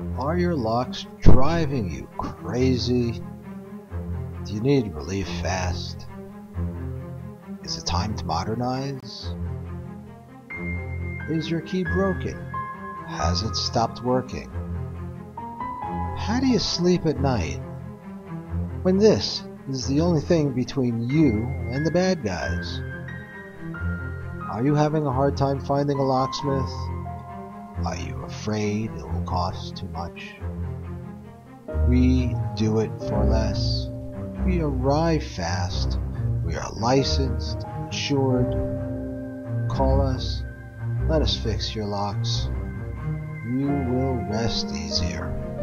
Are your locks driving you crazy? Do you need relief fast? Is it time to modernize? Is your key broken? Has it stopped working? How do you sleep at night when this is the only thing between you and the bad guys? Are you having a hard time finding a locksmith? Are you afraid it will cost too much? We do it for less. We arrive fast. We are licensed, insured. Call us. Let us fix your locks. You will rest easier.